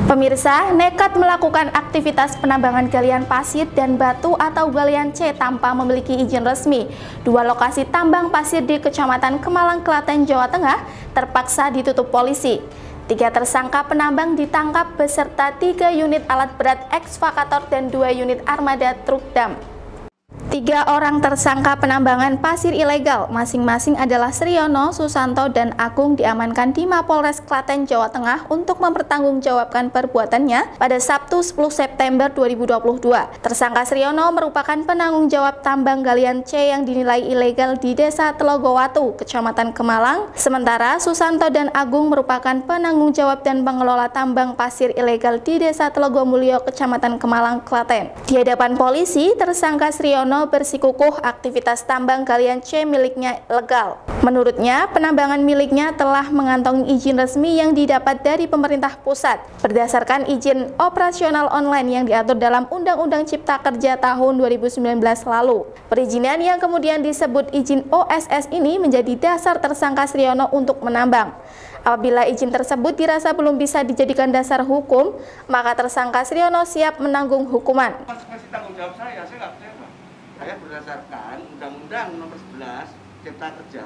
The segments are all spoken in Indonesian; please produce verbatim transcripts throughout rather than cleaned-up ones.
Pemirsa, nekat melakukan aktivitas penambangan galian pasir dan batu atau galian C tanpa memiliki izin resmi. Dua lokasi tambang pasir di Kecamatan Kemalang, Klaten, Jawa Tengah terpaksa ditutup polisi. Tiga tersangka penambang ditangkap beserta tiga unit alat berat ekskavator dan dua unit armada truk dam. Tiga orang tersangka penambangan pasir ilegal, masing-masing adalah Sriono, Susanto, dan Agung diamankan di Mapolres Klaten, Jawa Tengah untuk mempertanggungjawabkan perbuatannya pada Sabtu sepuluh September dua ribu dua puluh dua. Tersangka Sriono merupakan penanggung jawab tambang galian C yang dinilai ilegal di Desa Telogowatu, Kecamatan Kemalang, sementara Susanto dan Agung merupakan penanggung jawab dan pengelola tambang pasir ilegal di Desa Telogomulyo, Kecamatan Kemalang, Klaten. Di hadapan polisi, tersangka Sriono bersikukuh aktivitas tambang galian C miliknya legal. Menurutnya, penambangan miliknya telah mengantongi izin resmi yang didapat dari pemerintah pusat berdasarkan izin operasional online yang diatur dalam Undang-Undang Cipta Kerja tahun dua ribu sembilan belas lalu. Perizinan yang kemudian disebut izin O S S ini menjadi dasar tersangka Sriono untuk menambang. Apabila izin tersebut dirasa belum bisa dijadikan dasar hukum, maka tersangka Sriono siap menanggung hukuman. Konsekuensi tanggung jawab saya, saya nggak terima. Saya berdasarkan Undang-Undang Nomor sebelas Cipta Kerja,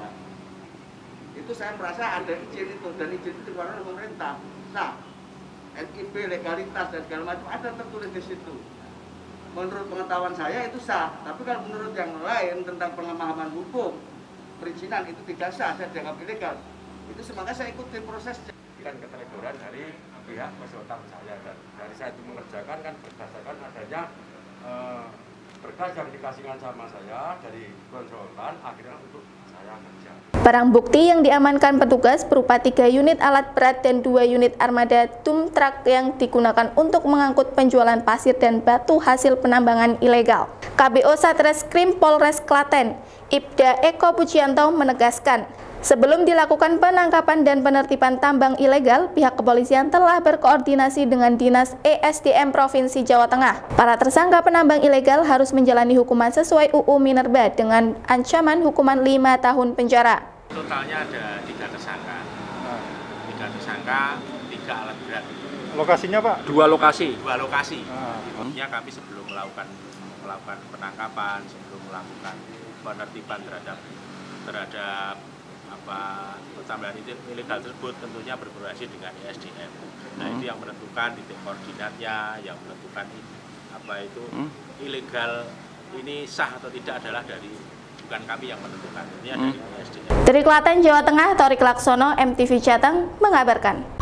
itu saya merasa ada izin itu, dan izin itu dikeluarkan oleh pemerintah. Nah, N I B, legalitas dan segala macam ada tertulis di situ. Menurut pengetahuan saya itu sah, tapi kalau menurut yang lain tentang pemahaman hukum, perizinan itu tidak sah, saya dianggap ilegal. Itu semakanya saya ikuti prosesnya. Dan keteledoran dari pihak peserta saya, dan dari saya itu mengerjakan kan berdasarkan adanya eh, berkas yang dikasihkan sama saya dari konsultan, akhirnya untuk saya kerja. Barang bukti yang diamankan petugas berupa tiga unit alat berat dan dua unit armada dump truck yang digunakan untuk mengangkut penjualan pasir dan batu hasil penambangan ilegal. K B O Satreskrim Polres Klaten, Ibda Eko Pujianto menegaskan, sebelum dilakukan penangkapan dan penertiban tambang ilegal, pihak kepolisian telah berkoordinasi dengan Dinas E S D M Provinsi Jawa Tengah. Para tersangka penambang ilegal harus menjalani hukuman sesuai U U Minerba dengan ancaman hukuman lima tahun penjara. Totalnya ada tiga tersangka, tiga tersangka, tiga alat berat. Lokasinya Pak? Dua lokasi. Dua lokasi. Ah. Ya, kami sebelum melakukan melakukan penangkapan, sebelum melakukan penertiban terhadap terhadap apa tambahan itu ilegal tersebut tentunya berkoordinasi dengan E S D M. Nah, hmm. itu yang menentukan titik koordinatnya, yang menentukan apa itu hmm. ilegal ini sah atau tidak adalah dari bukan kami yang menentukan, ini hmm. dari E S D M. Dari Klaten, Jawa Tengah, Torik Laksono, M T V Jateng mengabarkan.